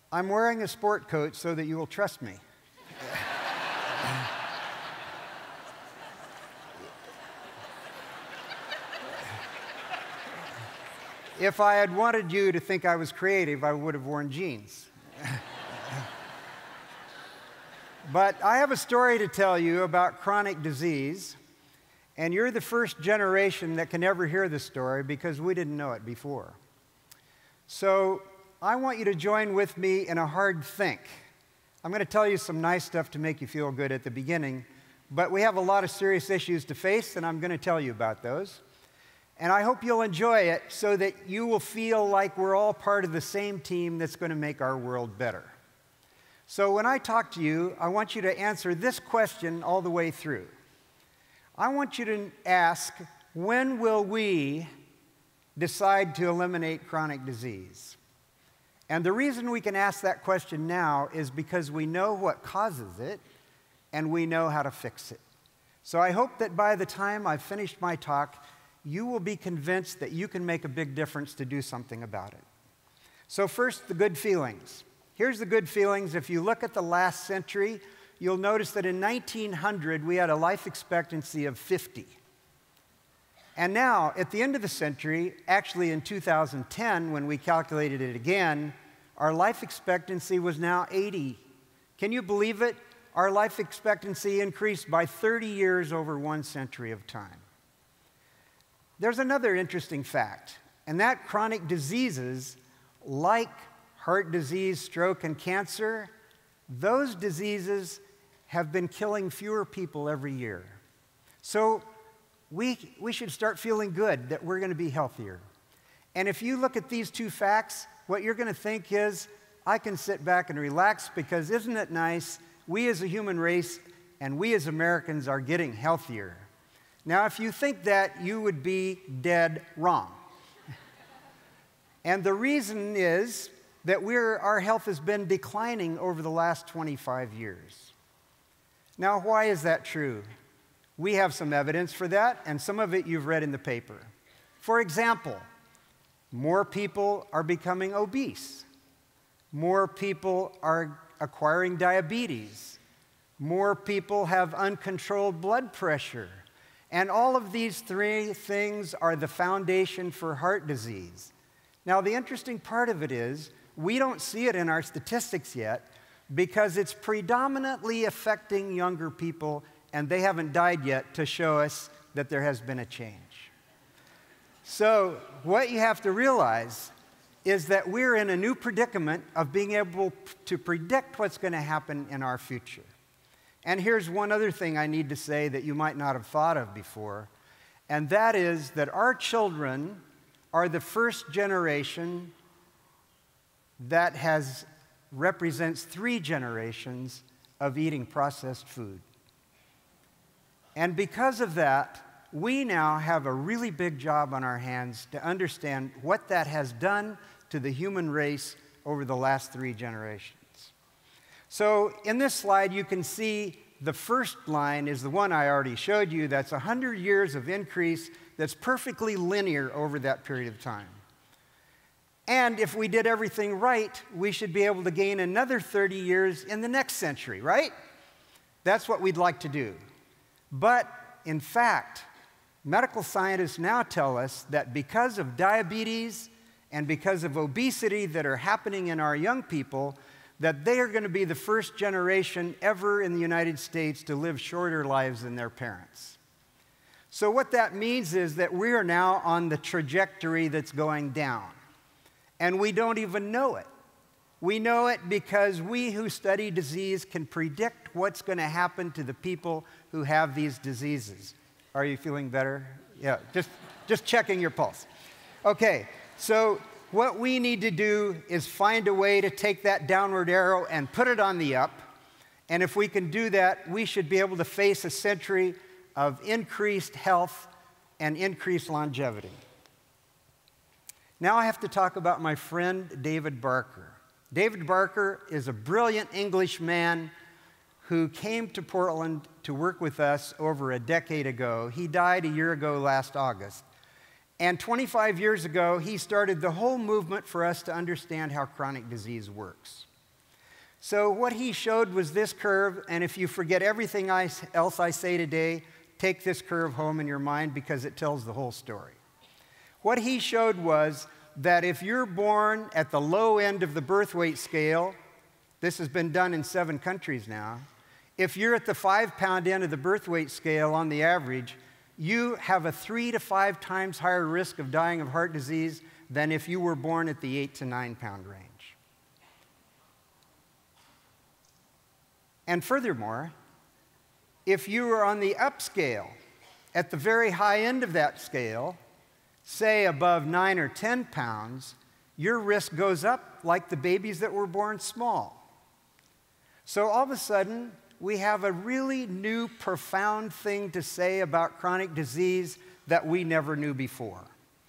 I'm wearing a sport coat so that you will trust me. If I had wanted you to think I was creative, I would have worn jeans. But I have a story to tell you about chronic disease, and you're the first generation that can ever hear this story because we didn't know it before. So I want you to join with me in a hard think. I'm going to tell you some nice stuff to make you feel good at the beginning, but we have a lot of serious issues to face, and I'm going to tell you about those. And I hope you'll enjoy it so that you will feel like we're all part of the same team that's going to make our world better. So when I talk to you, I want you to answer this question all the way through. I want you to ask, when will we decide to eliminate chronic disease? And the reason we can ask that question now is because we know what causes it and we know how to fix it. So I hope that by the time I've finished my talk, you will be convinced that you can make a big difference to do something about it. So first, the good feelings. Here's the good feelings. If you look at the last century, you'll notice that in 1900, we had a life expectancy of 50. And now, at the end of the century, actually in 2010, when we calculated it again, our life expectancy was now 80. Can you believe it? Our life expectancy increased by 30 years over 1 century of time. There's another interesting fact, and that chronic diseases like heart disease, stroke, and cancer, those diseases have been killing fewer people every year. So we should start feeling good that we're going to be healthier. And if you look at these two facts, what you're going to think is, I can sit back and relax because isn't it nice? We as a human race and we as Americans are getting healthier. Now, if you think that, you would be dead wrong. And the reason is that our health has been declining over the last 25 years. Now, why is that true? We have some evidence for that, and some of it you've read in the paper. For example, more people are becoming obese. More people are acquiring diabetes. More people have uncontrolled blood pressure. And all of these three things are the foundation for heart disease. Now, the interesting part of it is, we don't see it in our statistics yet because it's predominantly affecting younger people, and they haven't died yet to show us that there has been a change. So what you have to realize is that we're in a new predicament of being able to predict what's going to happen in our future. And here's one other thing I need to say that you might not have thought of before, and that is that our children are the first generation that represents 3 generations of eating processed food. And because of that, we now have a really big job on our hands to understand what that has done to the human race over the last 3 generations. So in this slide, you can see the first line is the one I already showed you. That's 100 years of increase that's perfectly linear over that period of time. And if we did everything right, we should be able to gain another 30 years in the next century, right? That's what we'd like to do. But in fact, medical scientists now tell us that because of diabetes and because of obesity that are happening in our young people, that they are going to be the first generation ever in the United States to live shorter lives than their parents. So what that means is that we are now on the trajectory that's going down. And we don't even know it. We know it because we who study disease can predict what's going to happen to the people who have these diseases. Are you feeling better? Yeah, just checking your pulse. Okay, so what we need to do is find a way to take that downward arrow and put it on the up. And if we can do that, we should be able to face a century of increased health and increased longevity. Now I have to talk about my friend David Barker. David Barker is a brilliant English man who came to Portland to work with us over a decade ago. He died a year ago last August. And 25 years ago, he started the whole movement for us to understand how chronic disease works. So what he showed was this curve, and if you forget everything else I say today, take this curve home in your mind because it tells the whole story. What he showed was that if you're born at the low end of the birth weight scale, this has been done in 7 countries now, if you're at the 5-pound end of the birth weight scale on the average, you have a 3 to 5 times higher risk of dying of heart disease than if you were born at the 8 to 9-pound range. And furthermore, if you were on the upscale, at the very high end of that scale, say above 9 or 10 pounds, your risk goes up like the babies that were born small. So all of a sudden, we have a really new, profound thing to say about chronic disease that we never knew before.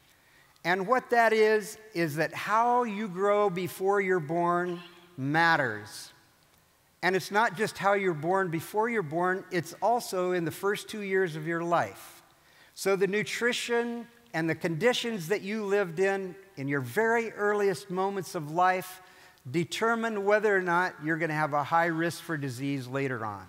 And what that is that how you grow before you're born matters. And it's not just how you're born before you're born, it's also in the first 2 years of your life. So the nutrition and the conditions that you lived in your very earliest moments of life determine whether or not you're going to have a high risk for disease later on.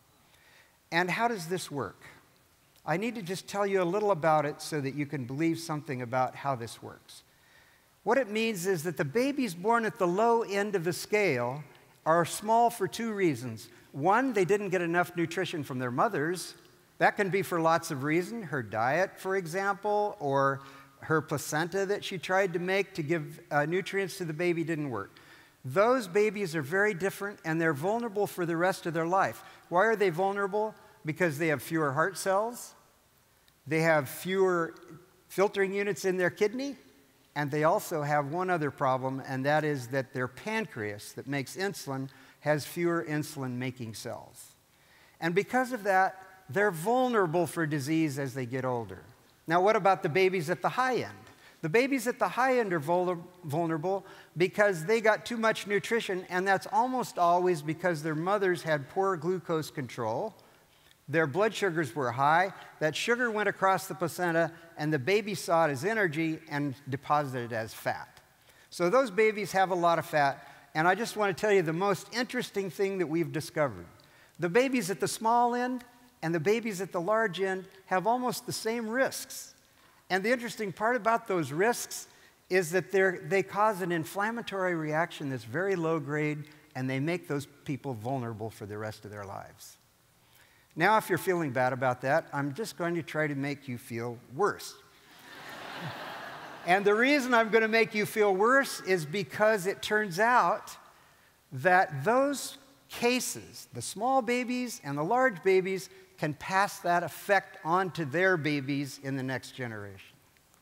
And how does this work? I need to just tell you a little about it so that you can believe something about how this works. What it means is that the babies born at the low end of the scale are small for 2 reasons. One, they didn't get enough nutrition from their mothers. That can be for lots of reasons. Her diet, for example, or her placenta that she tried to make to give nutrients to the baby didn't work. Those babies are very different, and they're vulnerable for the rest of their life. Why are they vulnerable? Because they have fewer heart cells, they have fewer filtering units in their kidney, and they also have one other problem, and that is that their pancreas that makes insulin has fewer insulin-making cells. And because of that, they're vulnerable for disease as they get older. Now, what about the babies at the high end? The babies at the high end are vulnerable because they got too much nutrition, and that's almost always because their mothers had poor glucose control. Their blood sugars were high. That sugar went across the placenta, and the baby saw it as energy and deposited it as fat. So those babies have a lot of fat, and I just want to tell you the most interesting thing that we've discovered. The babies at the small end and the babies at the large end have almost the same risks. And the interesting part about those risks is that they cause an inflammatory reaction that's very low grade, and they make those people vulnerable for the rest of their lives. Now, if you're feeling bad about that, I'm just going to try to make you feel worse. And the reason I'm going to make you feel worse is because it turns out that those cases, the small babies and the large babies, can pass that effect on to their babies in the next generation.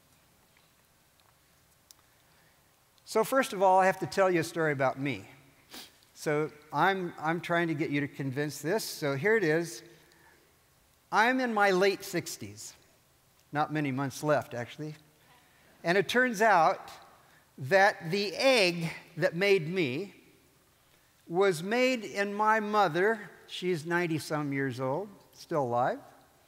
So first of all, I have to tell you a story about me. So I'm trying to get you to convince this. So here it is. I'm in my late 60s. Not many months left, actually. And it turns out that the egg that made me was made in my mother. She's 90-some years old, still alive.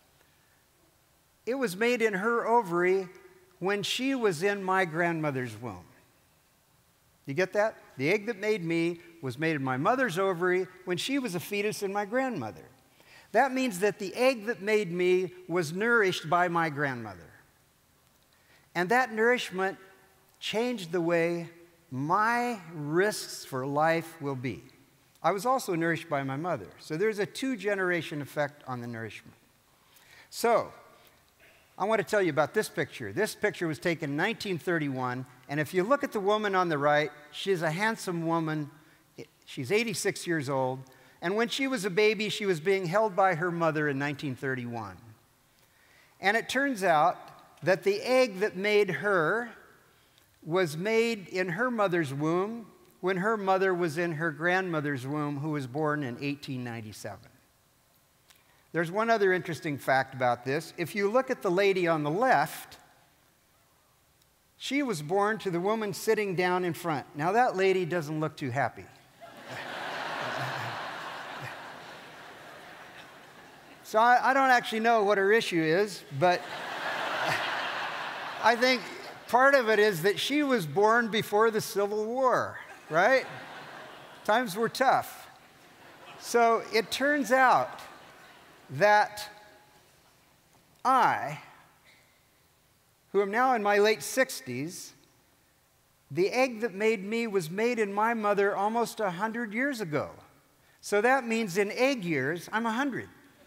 It was made in her ovary when she was in my grandmother's womb. You get that? The egg that made me was made in my mother's ovary when she was a fetus in my grandmother. That means that the egg that made me was nourished by my grandmother. And that nourishment changed the way my risks for life will be. I was also nourished by my mother. So there's a 2-generation effect on the nourishment. So I want to tell you about this picture. This picture was taken in 1931. And if you look at the woman on the right, she's a handsome woman. She's 86 years old. And when she was a baby, she was being held by her mother in 1931. And it turns out that the egg that made her was made in her mother's womb when her mother was in her grandmother's womb, who was born in 1897. There's one other interesting fact about this. If you look at the lady on the left, she was born to the woman sitting down in front. Now, that lady doesn't look too happy. So I don't actually know what her issue is, but I think part of it is that she was born before the Civil War, right? Times were tough. So it turns out that I, who am now in my late 60s, the egg that made me was made in my mother almost 100 years ago. So that means in egg years, I'm 100.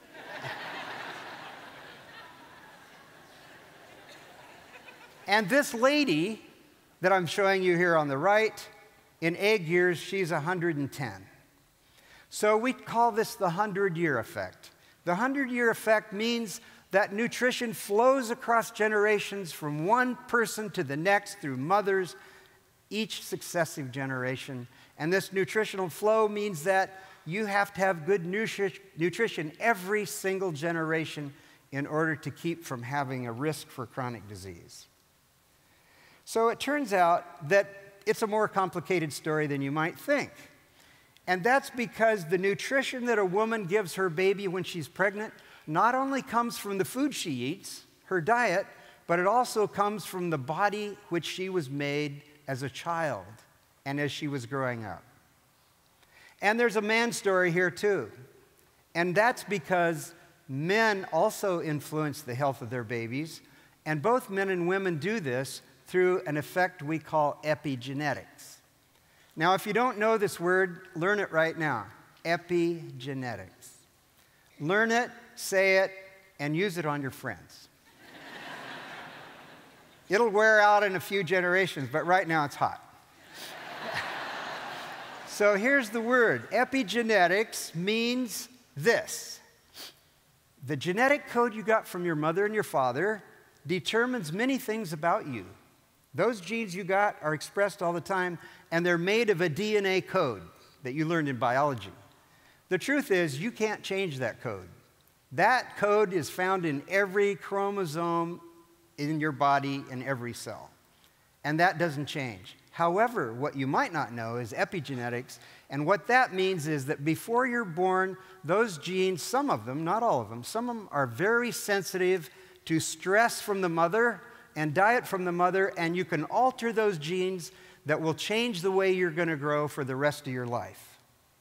And this lady that I'm showing you here on the right, in egg years, she's 110. So we call this the 100-year effect. The 100-year effect means that nutrition flows across generations from one person to the next through mothers, each successive generation. And this nutritional flow means that you have to have good nutrition every single generation in order to keep from having a risk for chronic disease. So it turns out that it's a more complicated story than you might think. And that's because the nutrition that a woman gives her baby when she's pregnant not only comes from the food she eats, her diet, but it also comes from the body which she was made as a child and as she was growing up. And there's a man story here too. And that's because men also influence the health of their babies, and both men and women do this through an effect we call epigenetics. Now, if you don't know this word, learn it right now. Epigenetics. Learn it, say it, and use it on your friends. It'll wear out in a few generations, but right now it's hot. So here's the word. Epigenetics means this. The genetic code you got from your mother and your father determines many things about you. Those genes you got are expressed all the time, and they're made of a DNA code that you learned in biology. The truth is, you can't change that code. That code is found in every chromosome in your body, in every cell. And that doesn't change. However, what you might not know is epigenetics, and what that means is that before you're born, those genes, some of them, not all of them, some of them are very sensitive to stress from the mother and diet from the mother, and you can alter those genes that will change the way you're going to grow for the rest of your life.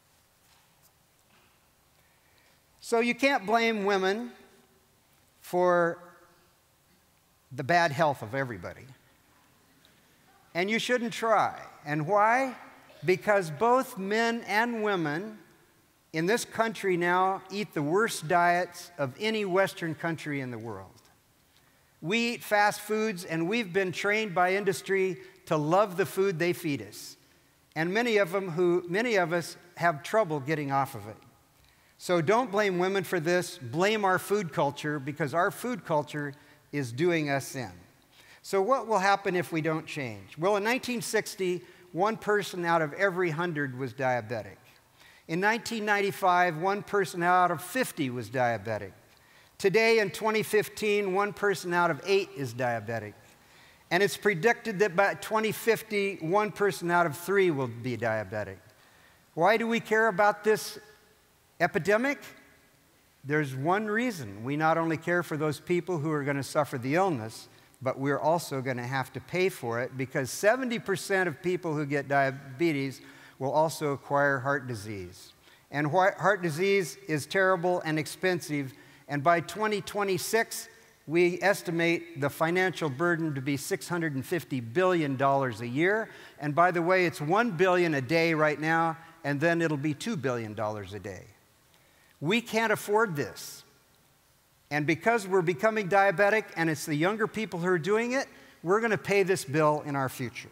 So you can't blame women for the bad health of everybody. And you shouldn't try. And why? Because both men and women in this country now eat the worst diets of any Western country in the world. We eat fast foods, and we've been trained by industry to love the food they feed us. And many of us have trouble getting off of it. So don't blame women for this. Blame our food culture, because our food culture is doing us in. So what will happen if we don't change? Well, in 1960, 1 person out of every 100 was diabetic. In 1995, 1 person out of 50 was diabetic. Today, in 2015, 1 person out of 8 is diabetic. And it's predicted that by 2050, 1 person out of 3 will be diabetic. Why do we care about this epidemic? There's one reason. We not only care for those people who are going to suffer the illness, but we're also going to have to pay for it, because 70% of people who get diabetes will also acquire heart disease. And heart disease is terrible and expensive. And by 2026, we estimate the financial burden to be $650 billion a year. And by the way, it's $1 billion a day right now, and then it'll be $2 billion a day. We can't afford this. And because we're becoming diabetic, and it's the younger people who are doing it, we're going to pay this bill in our future.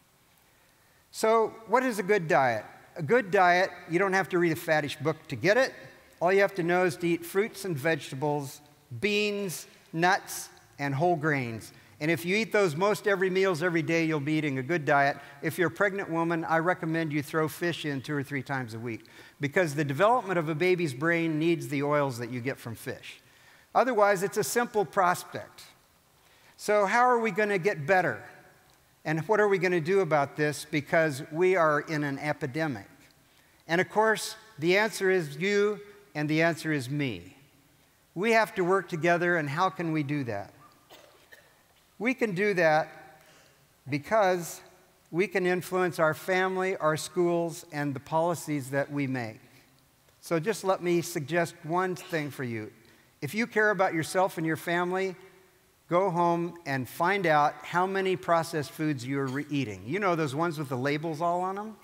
So what is a good diet? A good diet, you don't have to read a faddish book to get it. All you have to know is to eat fruits and vegetables, beans, nuts, and whole grains. And if you eat those most every meals every day, you'll be eating a good diet. If you're a pregnant woman, I recommend you throw fish in 2 or 3 times a week, because the development of a baby's brain needs the oils that you get from fish. Otherwise, it's a simple prospect. So how are we going to get better? And what are we going to do about this? Because we are in an epidemic. And of course, the answer is you, and the answer is me. We have to work together, and how can we do that? We can do that because we can influence our family, our schools, and the policies that we make. So just let me suggest one thing for you. If you care about yourself and your family, go home and find out how many processed foods you're eating. You know those ones with the labels all on them?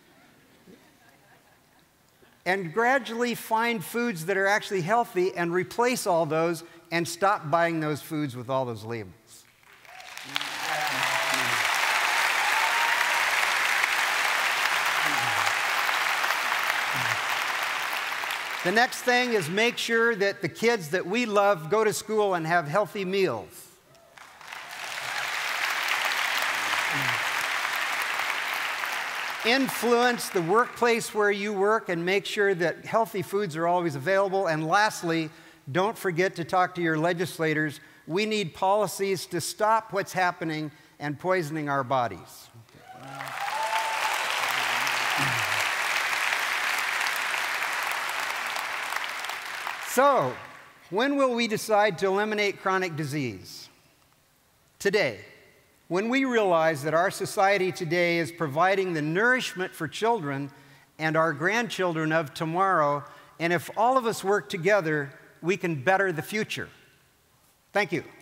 And gradually find foods that are actually healthy and replace all those and stop buying those foods with all those labels. The next thing is make sure that the kids that we love go to school and have healthy meals. Influence the workplace where you work and make sure that healthy foods are always available. And lastly, don't forget to talk to your legislators. We need policies to stop what's happening and poisoning our bodies. So, when will we decide to eliminate chronic disease? Today. When we realize that our society today is providing the nourishment for children and our grandchildren of tomorrow, and if all of us work together, we can better the future. Thank you.